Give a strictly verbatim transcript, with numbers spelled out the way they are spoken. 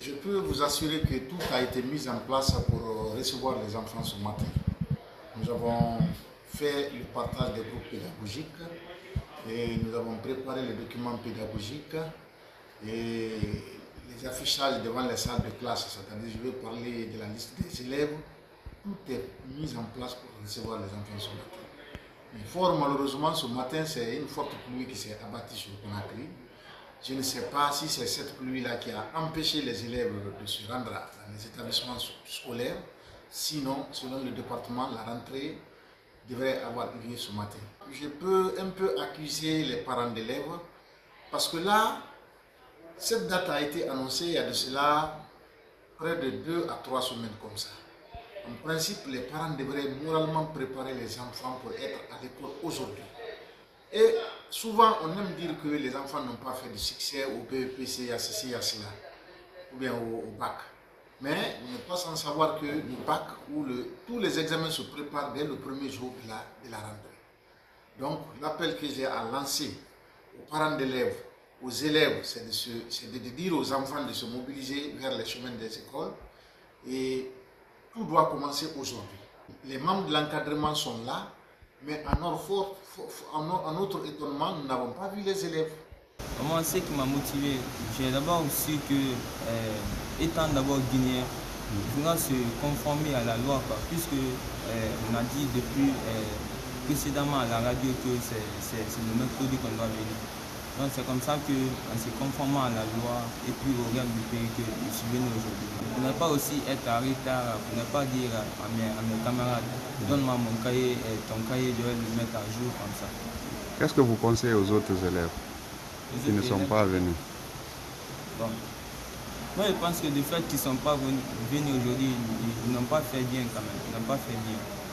Je peux vous assurer que tout a été mis en place pour recevoir les enfants ce matin. Nous avons fait le partage des groupes pédagogiques et nous avons préparé les documents pédagogiques et les affichages devant les salles de classe, c'est-à-dire je vais parler de la liste des élèves. Tout est mis en place pour recevoir les enfants ce matin. Mais fort malheureusement, ce matin, c'est une forte pluie qui s'est abattue sur Conakry. Je ne sais pas si c'est cette pluie-là qui a empêché les élèves de se rendre dans les établissements scolaires. Sinon, selon le département, la rentrée devrait avoir lieu ce matin. Je peux un peu accuser les parents d'élèves parce que là, cette date a été annoncée il y a de cela près de deux à trois semaines comme ça. En principe, les parents devraient moralement préparer les enfants pour être à l'école aujourd'hui. Et souvent, on aime dire que les enfants n'ont pas fait de succès au B E P C, à ceci, à cela, ou bien au, au bac. Mais on n'est pas sans savoir que le bac ou le, tous les examens se préparent dès le premier jour de la, de la rentrée. Donc, l'appel que j'ai à lancer aux parents d'élèves, aux élèves, c'est de, de dire aux enfants de se mobiliser vers les chemins des écoles. Et tout doit commencer aujourd'hui. Les membres de l'encadrement sont là, mais à notre, fort, à notre étonnement, nous n'avons pas vu les élèves. Moi, ce qui m'a motivé, j'ai d'abord aussi que, euh, étant d'abord guinéen, je dois se conformer à la loi, quoi, puisque euh, on a dit depuis euh, précédemment à la radio que c'est le mercredi qu'on doit venir. Donc c'est comme ça qu'en se conformant à la loi et puis au règles du pays que je suis venu aujourd'hui. Pour ne pas aussi être en retard, pour ne pas dire à mes, à mes camarades, donne-moi mon cahier, et ton cahier, je vais le mettre à jour comme ça. Qu'est-ce que vous conseillez aux autres élèves qui ne sont pas venus? Bon. Moi je pense que le fait qu'ils ne sont pas venus, venus aujourd'hui, ils, ils n'ont pas fait bien quand même, ils n'ont pas fait bien.